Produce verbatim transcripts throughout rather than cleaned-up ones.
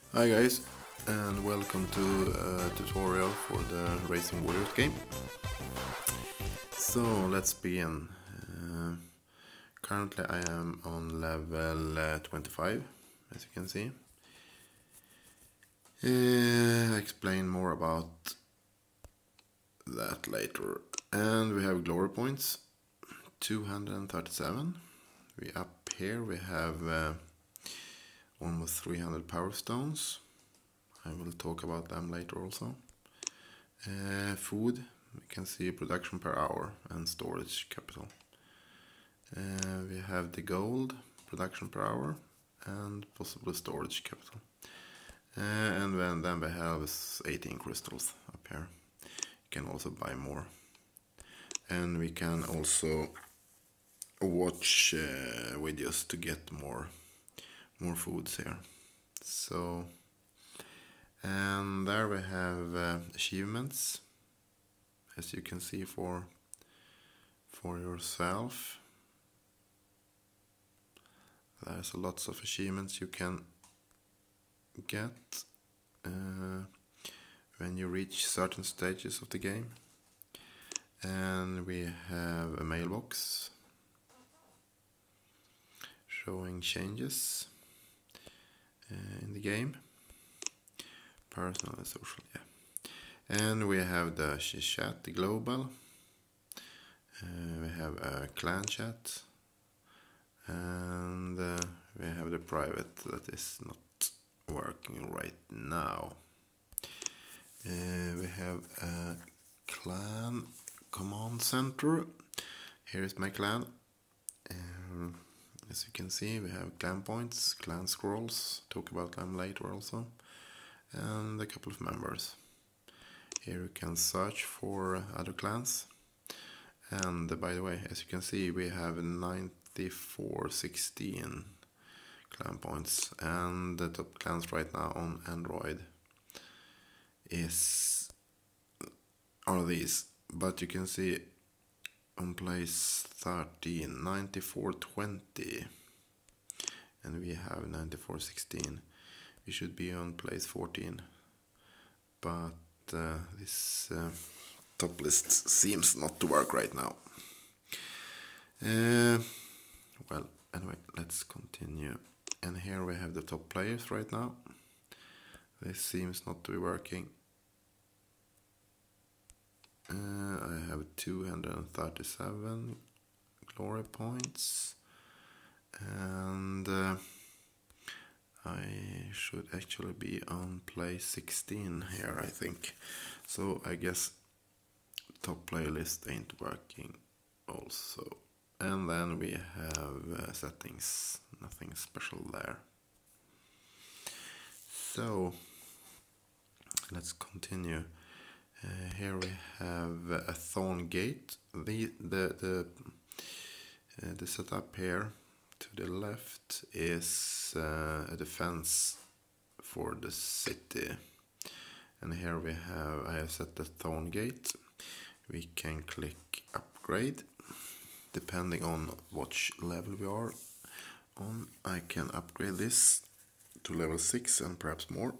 Hi guys, and welcome to a tutorial for the Racing Warriors game. So let's begin. Uh, currently I am on level uh, twenty-five, as you can see. Uh, I'll explain more about that later. And we have glory points, two hundred thirty-seven. We up here we have uh, almost three hundred power stones. I will talk about them later also. Uh, food, we can see production per hour and storage capital. Uh, we have the gold, production per hour, and possibly storage capital. Uh, and then, then we have eighteen crystals up here. You can also buy more. And we can also watch uh, videos to get more, more foods here. So, and there we have uh, achievements, as you can see for for yourself. There's lots of achievements you can get uh, when you reach certain stages of the game. And we have a mailbox showing changes uh, in the game, personal and social, yeah. And we have the chat, the global. Uh, we have a clan chat, and uh, we have the private that is not working right now. Uh, we have a clan command center. Here is my clan. Um, as you can see, we have clan points, clan scrolls, talk about them later also, and a couple of members. Here you can search for other clans. And uh, by the way, as you can see, we have ninety-four sixteen clan points, and the top clans right now on Android is are these, but you can see on place thirteen, ninety-four twenty, and we have ninety-four sixteen. We should be on place fourteen, but uh, this uh, top list seems not to work right now. Uh, well, anyway, let's continue. And here we have the top players right now. This seems not to be working. Uh, I have two hundred thirty-seven glory points, and uh, I should actually be on place sixteen here, I think. So I guess top playlist ain't working also. And then we have uh, settings, nothing special there. So let's continue. Uh, here we have a thorn gate. The the the uh, the setup here to the left is uh, a defense for the city, and here we have I have set the thorn gate. We can click upgrade depending on which level we are on. I can upgrade this to level six and perhaps more.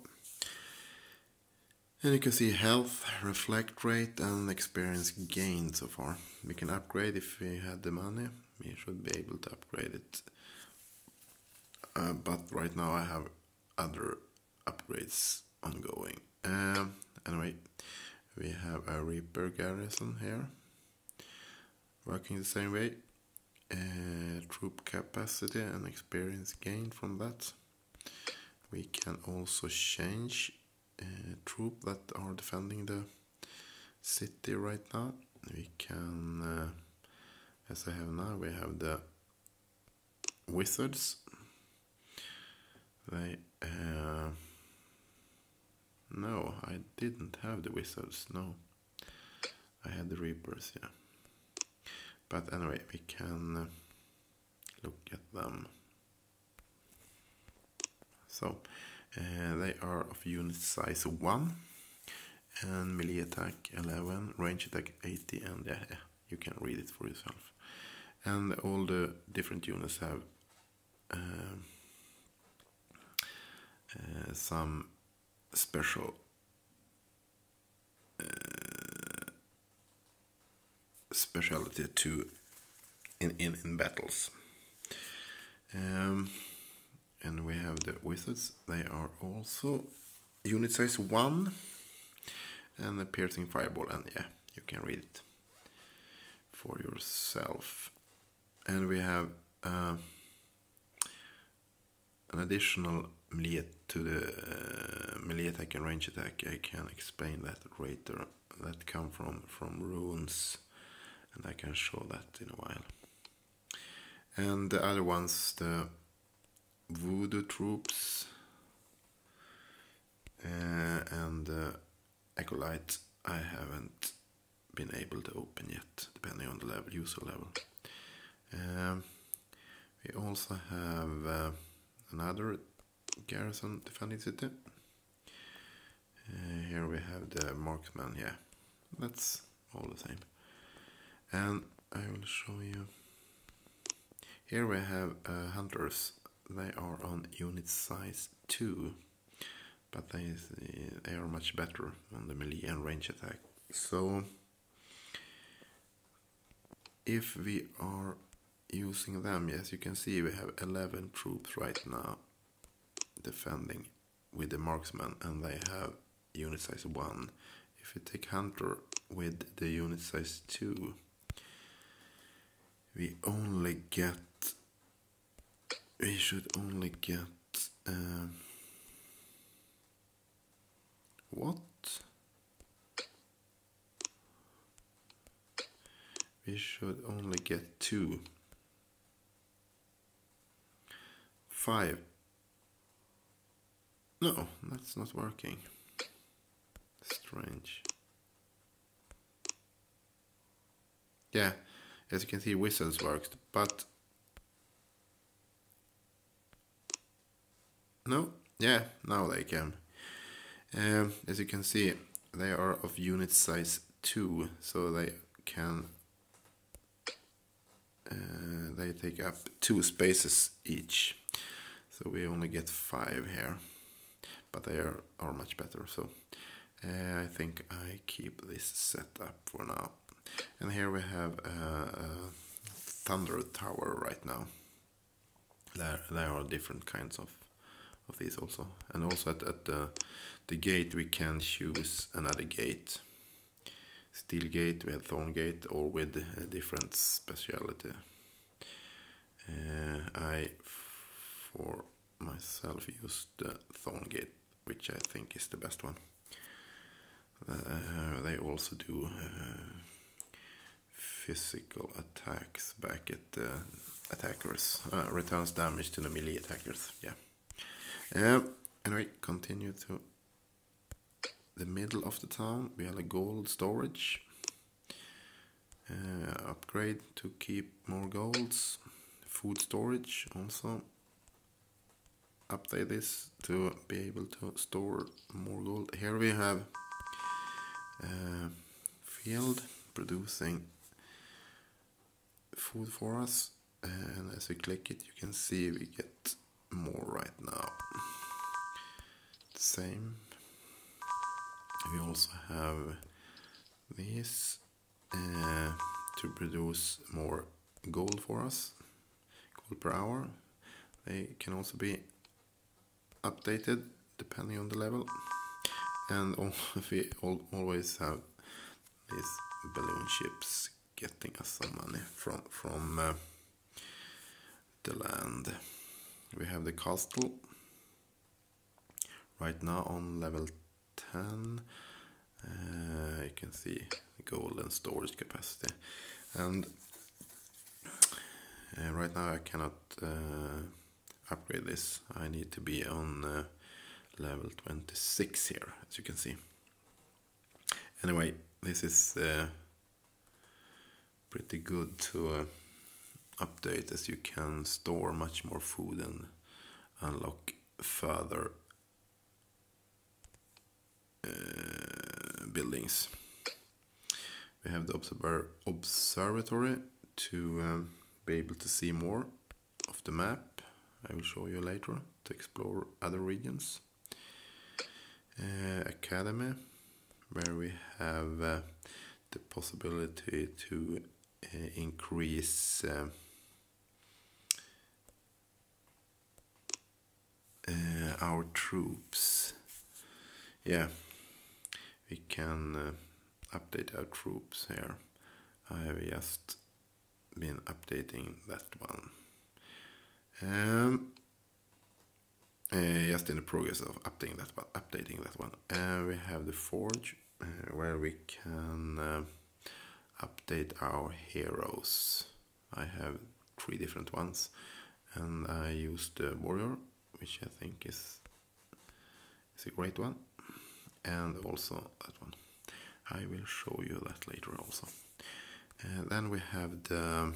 And you can see health, reflect rate, and experience gained so far. We can upgrade if we had the money. We should be able to upgrade it. Uh, but right now I have other upgrades ongoing. Um, anyway, we have a Reaper garrison here, working the same way. Uh, troop capacity and experience gained from that. We can also change Uh, troop that are defending the city right now. We can, uh, as I have now, we have the wizards. They, uh, no, I didn't have the wizards, no. I had the reapers, yeah. But anyway, we can uh, look at them. So, Uh, they are of unit size one, and melee attack eleven, range attack eighty, and yeah, yeah, you can read it for yourself. And all the different units have uh, uh, some special uh, specialty to in, in, in battles. Um, and we have the wizards. They are also unit size one and a piercing fireball, and yeah, you can read it for yourself. And we have uh, an additional melee to the uh, melee attack and range attack. I can explain that later. That come from from runes, and I can show that in a while. And the other ones, the voodoo troops uh, and uh, acolyte, I haven't been able to open yet, depending on the level, user level. Um, we also have uh, another garrison defending city. Uh, here we have the marksman. Yeah, that's all the same. And I will show you. Here we have uh, hunters. They are on unit size two, but they, they are much better on the melee and range attack. So if we are using them, yes, you can see we have eleven troops right now defending with the marksman, and they have unit size one. If we take hunter with the unit size two, we only get we should only get um, what? We should only get two. Five. No, that's not working. Strange. Yeah, as you can see, wizards works, but no, yeah, now they can. Um, as you can see, they are of unit size two, so they can uh, they take up two spaces each. So we only get five here, but they are, are much better. So uh, I think I keep this set up for now. And here we have a, a thunder tower right now. There, there are different kinds of of these also, and also at, at the the gate we can choose another gate. Steel gate, we have thorn gate, or with a different speciality. Uh, I, for myself, used the thorn gate, which I think is the best one. Uh, they also do uh, physical attacks back at the attackers, uh, returns damage to the melee attackers. Yeah. Uh, anyway, continue to the middle of the town. We have a gold storage. Uh, upgrade to keep more golds. Food storage also. Update this to be able to store more gold. Here we have a field producing food for us. And as we click it, you can see we get more right now. Same. We also have these uh, to produce more gold for us, gold per hour. They can also be updated depending on the level, and we always have these balloon ships getting us some money from from uh, the land. We have the castle right now on level ten. Uh, you can see gold and storage capacity, and uh, right now I cannot uh, upgrade this. I need to be on uh, level twenty-six here, as you can see. Anyway, this is uh, pretty good to uh, update, as you can store much more food and unlock further uh, buildings. We have the observer observatory to um, be able to see more of the map I will show you later, to explore other regions. Uh, Academy, where we have uh, the possibility to uh, increase uh, uh, our troops. Yeah, we can uh, update our troops here. I have just been updating that one. Um, uh, just in the progress of updating that one. Updating that one. Uh, we have the Forge, uh, where we can uh, update our heroes. I have three different ones, and I use the Warrior, which I think is is a great one, and also that one. I will show you that later also. And then we have the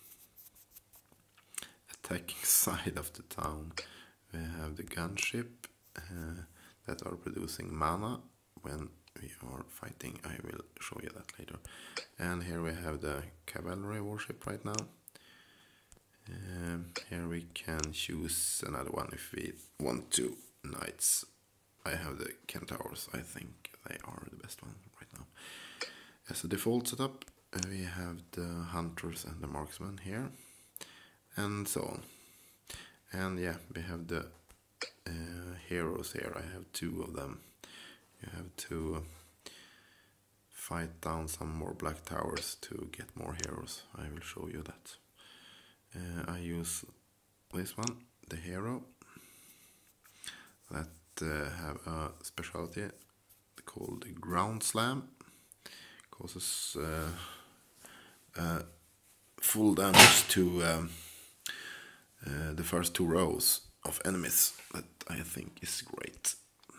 attacking side of the town. We have the gunship uh, that are producing mana when we are fighting. I will show you that later. And here we have the cavalry warship right now. Um, here we can choose another one if we want to. Knights. I have the centaurs. I think they are the best one right now. As a default setup, uh, we have the hunters and the marksmen here, and so on. And yeah, we have the uh, heroes here. I have two of them. You have to fight down some more black towers to get more heroes. I will show you that. Uh, I use this one, the hero, that uh, have a specialty called ground slam. Causes uh, uh, full damage to um, uh, the first two rows of enemies. That I think is great.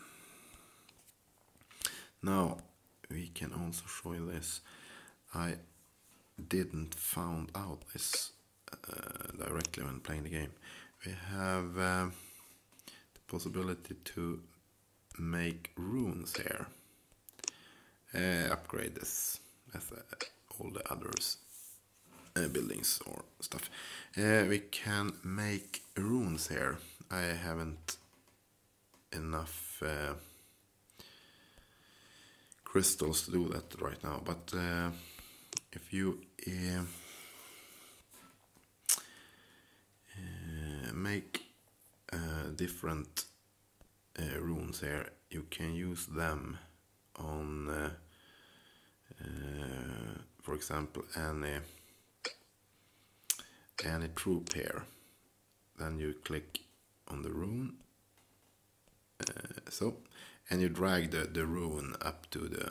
Now we can also show you this. I didn't found out this uh, directly when playing the game. We have uh, the possibility to make runes here. Uh, upgrade this as uh, all the others uh, buildings or stuff. Uh, we can make runes here. I haven't enough uh, crystals to do that right now, but uh, if you uh, uh, make uh, different uh, runes here, you can use them on uh, uh, for example any any troop here. Then you click on the rune, uh, so, and you drag the, the rune up to the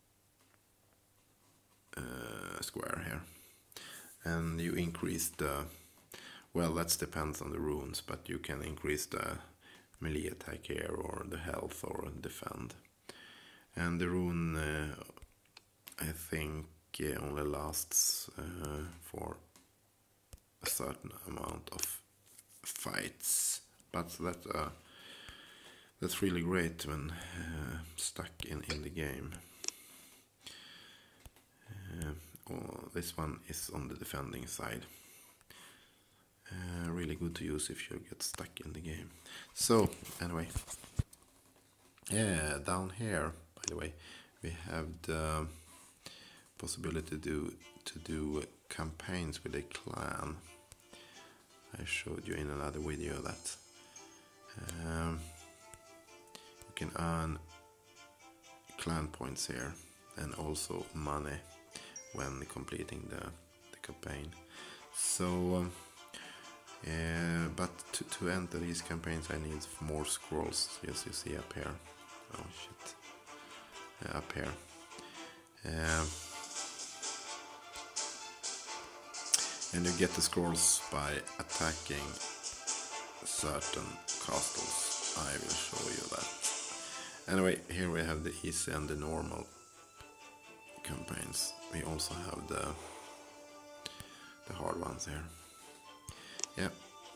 uh, square here, and you increase the, well, that depends on the runes, but you can increase the melee attack here, or the health, or defend. And the rune, uh, I think, uh, only lasts uh, for a certain amount of fights, but that uh, that's really great when uh, stuck in, in the game. Uh, oh, this one is on the defending side. Uh, really good to use if you get stuck in the game. So, anyway, yeah, down here, by the way, we have the possibility to do, to do campaigns with a clan. I showed you in another video that um, you can earn clan points here, and also money when completing the, the campaign. So, um, uh, but to, to enter these campaigns I need more scrolls, as you see up here. Oh shit. Uh, up here. Um, and you get the scrolls by attacking certain castles. I will show you that. Anyway, here we have the easy and the normal campaigns. We also have the the hard ones here. Yeah.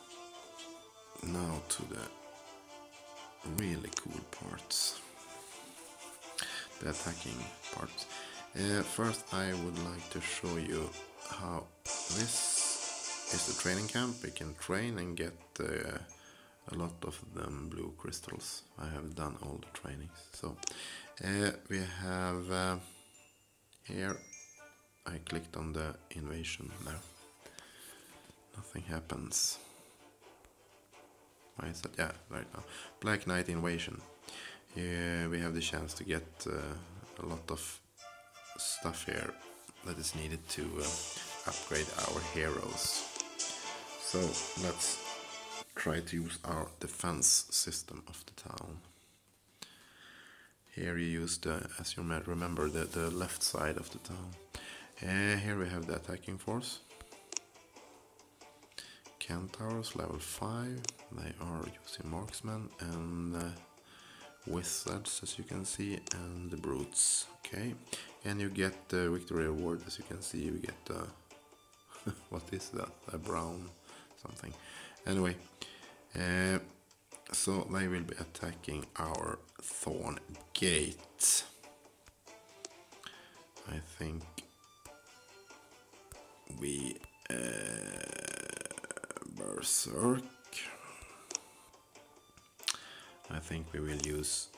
Now to the really cool parts. The attacking parts. Uh, first I would like to show you how this is the training camp. We can train and get uh, a lot of them blue crystals. I have done all the trainings. So uh, we have uh, here, I clicked on the invasion there. Nothing happens. Why is that? Yeah, right now. Black Knight Invasion. Here we have the chance to get uh, a lot of stuff here that is needed to uh, upgrade our heroes. So let's try to use our defense system of the town. Here you use the, as you might remember, the, the left side of the town. Uh, here we have the attacking force. Centaurs level five, they are using marksmen and uh, wizards, as you can see, and the brutes. Okay, and you get the victory award. As you can see, you get uh, what is that? A brown something. Anyway, uh, so they will be attacking our Thorn Gate. I think we uh, Berserk. I think we will use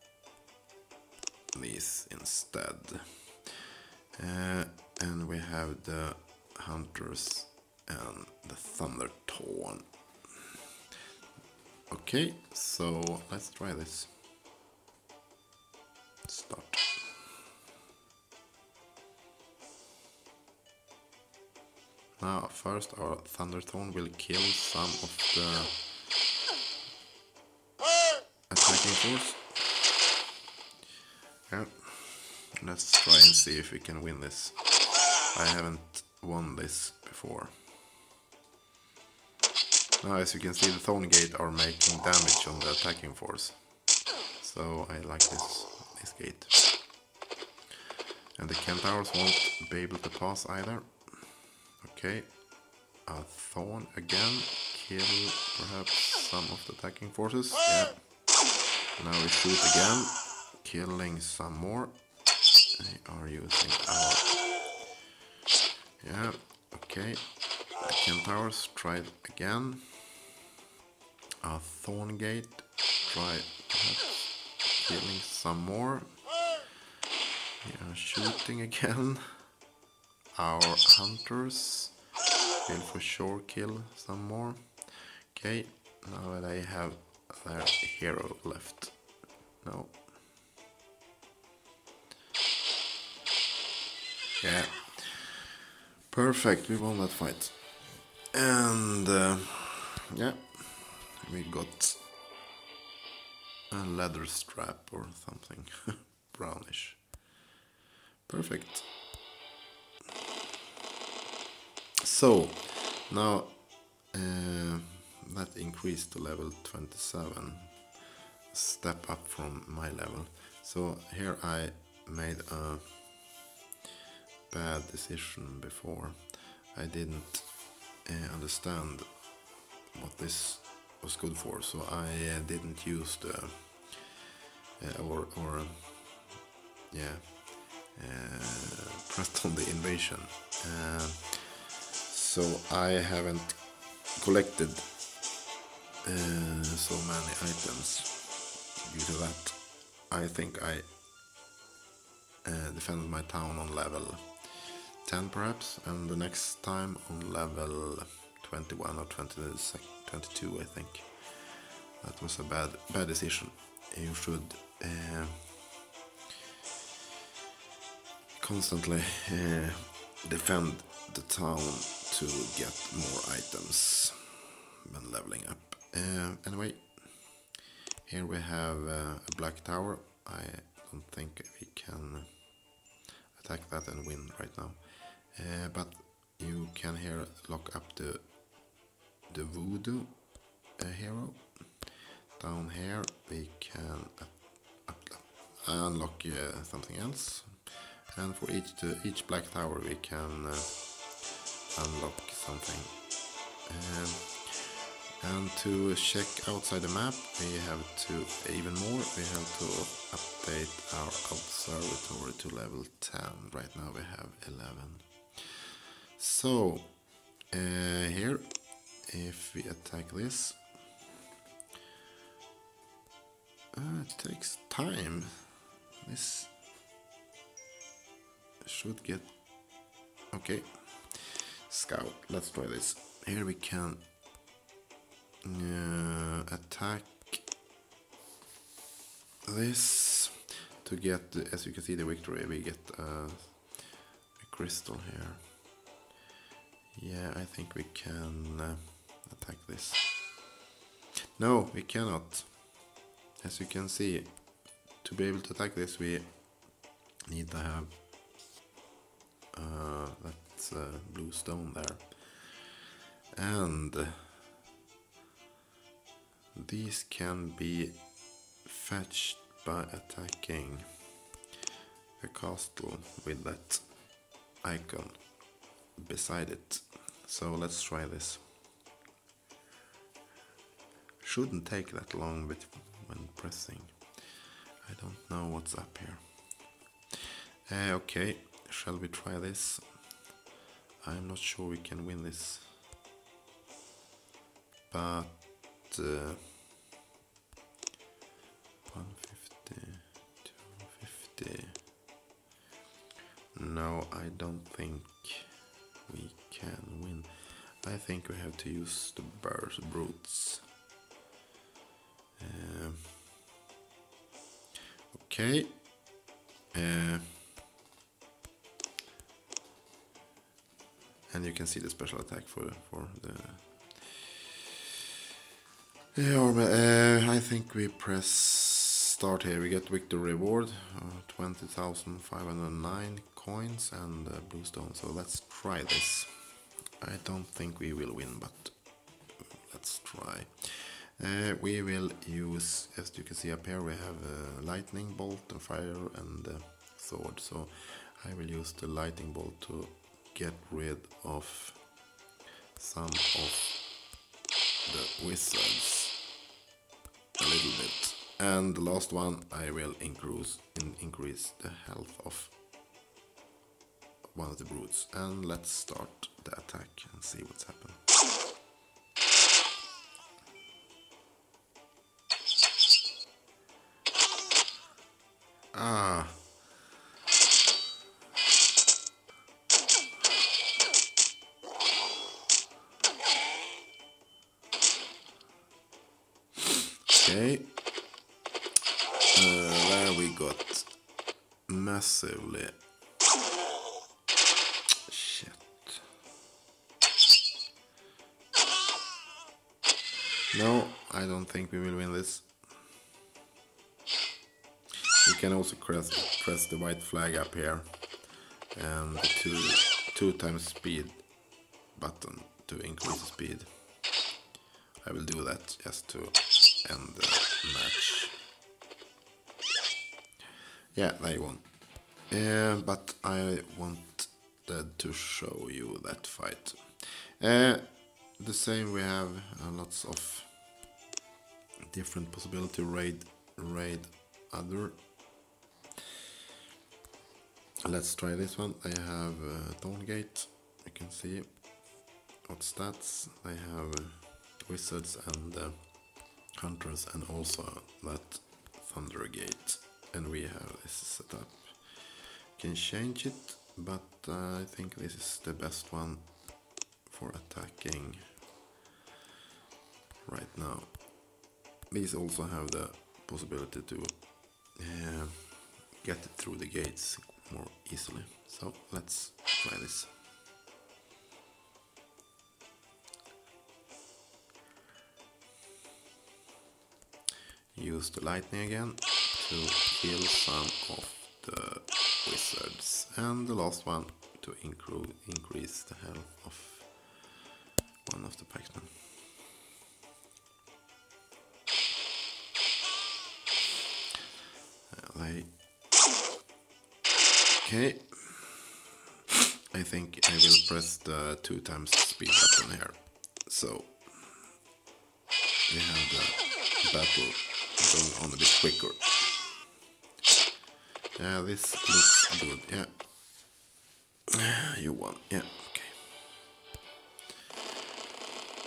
these instead. Uh, and we have the Hunters and the Thundertorn. Okay, so let's try this. Start. Now, first our Thundertorn will kill some of the attacking force. Yeah, let's try and see if we can win this. I haven't won this before. Now, as you can see, the Thorn Gate are making damage on the attacking force. So I like this, this gate. And the Centaurs won't be able to pass either. Okay, a Thorn again, kill perhaps some of the attacking forces. Yeah. Now we shoot again, killing some more. They are using our... Yeah, okay. The Centaurs tried again. A Thorn Gate, try perhaps killing some more. We are shooting again. Our Hunters will for sure kill some more. Okay, now they have their hero left. No. Yeah. Perfect, we won that fight. And uh, yeah, we got a leather strap or something brownish. Perfect. So now uh, that increased to level twenty-seven, step up from my level. So here I made a bad decision before. I didn't uh, understand what this was good for, so I uh, didn't use the uh, or or yeah uh, pressed on the invasion. Uh, So I haven't collected uh, so many items due to that. I think I uh, defended my town on level ten perhaps, and the next time on level twenty-one or twenty-two, I think. That was a bad bad decision. You should uh, constantly uh, defend the town to get more items when leveling up. Uh, anyway, here we have uh, a black tower. I don't think we can attack that and win right now. Uh, but you can here lock up the the voodoo uh, hero. Down here we can uh, unlock uh, something else. And for each to each black tower we can uh, unlock something. Um, and to check outside the map we have to, even more, we have to update our observatory to level ten. Right now we have eleven. So Uh, here, if we attack this, uh, it takes time. This should get okay. Scout. Let's try this. Here we can uh, attack this to get, the, as you can see, the victory. We get uh, a crystal here. Yeah, I think we can uh, attack this. No, we cannot. As you can see, to be able to attack this, we need to have uh, that uh, blue stone there. And uh, these can be fetched by attacking a castle with that icon beside it. So let's try this. Shouldn't take that long but when pressing. I don't know what's up here. Uh, okay, shall we try this? I'm not sure we can win this. But uh, one fifty, two fifty. No, I don't think we can win. I think we have to use the bears brutes. Uh, okay. Uh, and you can see the special attack for for the the armor. Uh, I think we press start here. We get victory reward, uh, twenty thousand five hundred nine coins and uh, blue stone. So let's try this. I don't think we will win, but let's try. Uh, we will use, as you can see up here, we have a lightning bolt and fire and uh, sword. So I will use the lightning bolt to get rid of some of the wizards a little bit. And the last one I will increase, in, increase the health of one of the brutes. And let's start the attack and see what's happened. Ah. Okay. Uh, there we got massively. Shit. No, I don't think we will win this. You can also press, press the white flag up here and the two, two times speed button to increase the speed. I will do that just to end the match. Yeah, they won. Uh, but I wanted to show you that fight. Uh, the same, we have uh, lots of different possibility raid, raid other. Let's try this one. They have uh, Dawngate. You can see what stats. They have uh, wizards and uh, hunters, and also that Thundergate. And we have this set up. You can change it, but uh, I think this is the best one for attacking right now. These also have the possibility to uh, get it through the gates more easily. So let's try this. Use the lightning again to kill some of the wizards, and the last one to incre increase the health of one of the paxmen. Uh, they okay. I think I will press the two times speed button here, so we have the battle going on a bit quicker. Yeah, this looks good. Yeah, you won. Yeah, okay.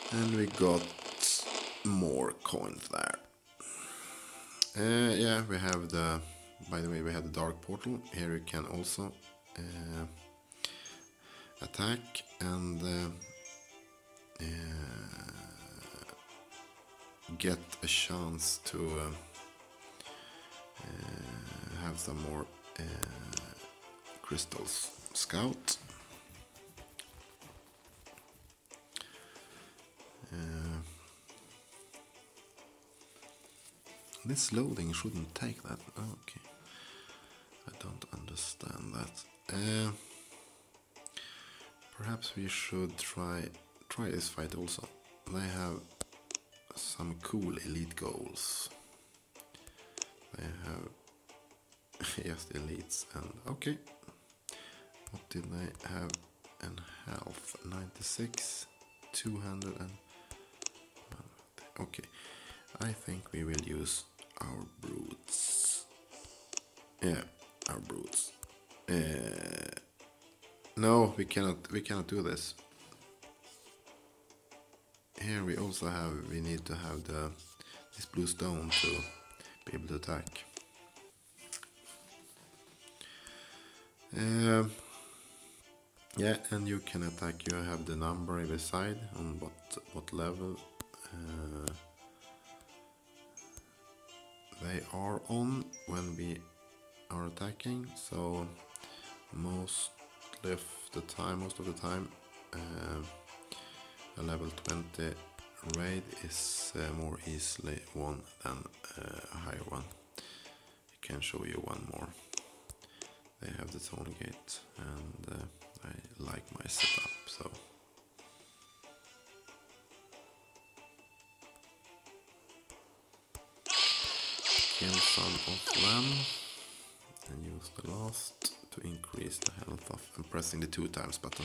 And we got more coins there. Uh, yeah, we have the, by the way, we have the dark portal. Here you can also uh, attack and uh, uh, get a chance to uh, uh, have some more uh, crystals. Scout. Uh, this loading shouldn't take that. Okay, I don't understand that. Uh, perhaps we should try try this fight also. They have some cool elite goals. They have just elites and okay. What did they have in health? ninety-six, two hundred and okay. I think we will use our brutes. Yeah, our brutes. Uh, no, we cannot. We cannot do this. Here we also have. We need to have the this blue stone to be able to attack. Uh, yeah, and you can attack. You have the number every side on what what level uh, they are on when we are attacking. So most of the time, most of the time, uh, a level twenty raid is uh, more easily won than uh, a higher one. I can show you one more. They have the Tunnel Gate, and uh, I like my setup, so. Kill some of them, and use the last to increase the health of, and pressing the two times button.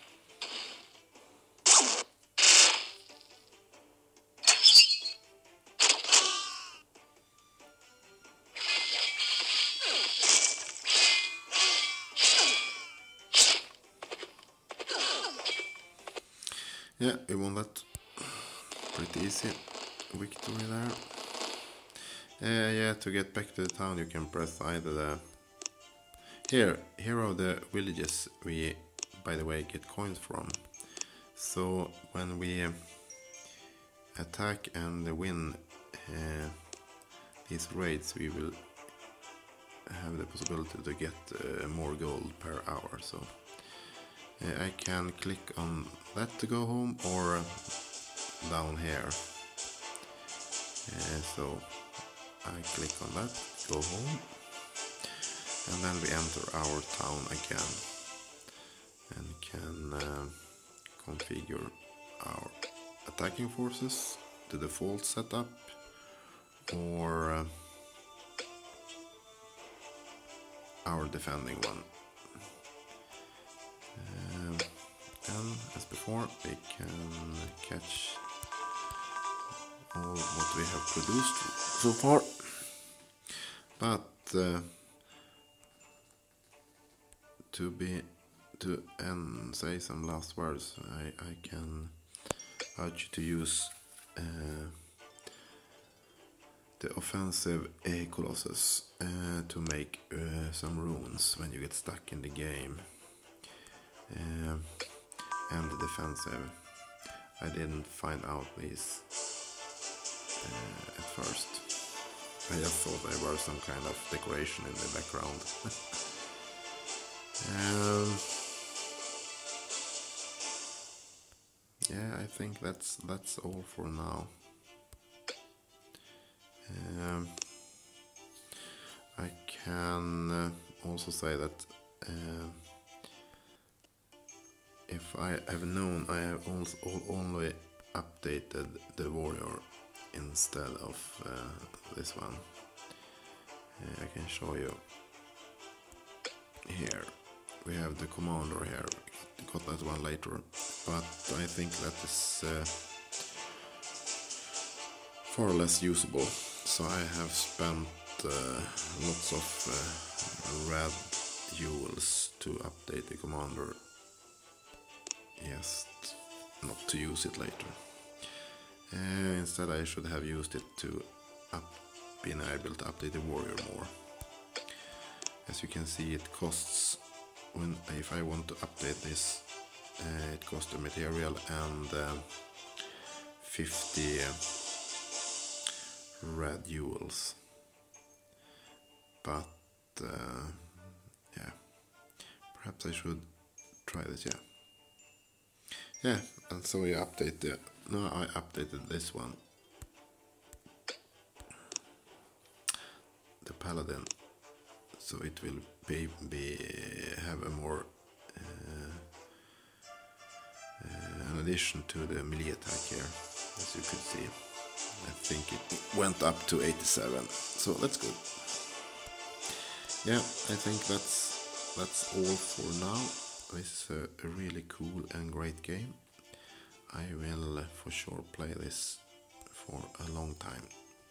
Yeah, we won that. Pretty easy victory there. Uh, yeah, to get back to the town you can press either the... Here, here are the villages we, by the way, get coins from. So when we uh, attack and win uh, these raids, we will have the possibility to get uh, more gold per hour. So uh, I can click on that to go home, or uh, down here. Uh, so I click on that, go home, and then we enter our town again and can uh, configure our attacking forces, the default setup, or uh, our defending one. Um, and as before, we can catch all what we have produced so far, but uh, to be to and say some last words, I, I can urge you to use uh, the offensive uh, Colossus uh, to make uh, some runes when you get stuck in the game, uh, and the defensive. I didn't find out these Uh, at first. I just thought they were some kind of decoration in the background. um, yeah, I think that's that's all for now. Um, I can uh, also say that uh, if I have known, I have also only updated the warrior instead of uh, this one. uh, I can show you here. We have the commander here, we got that one later, but I think that is uh, far less usable. So I have spent uh, lots of uh, red jewels to update the commander, just not to use it later. Uh, instead I should have used it to up, been able to update the warrior more. As you can see, it costs, when if I want to update this, uh, it costs the material and uh, fifty uh, red jewels. But uh, yeah, perhaps I should try this. Yeah, yeah, and so you update the. No, I updated this one, the paladin, so it will be, be have a more uh, uh, an addition to the melee attack here, as you could see. I think it went up to eighty-seven, so that's good. Yeah, I think that's that's all for now. This is a, a really cool and great game. I will uh, for sure play this for a long time.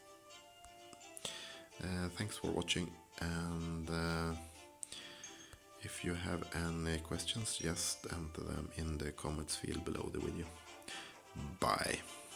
Uh, thanks for watching, and uh, if you have any questions, just enter them in the comments field below the video. Bye.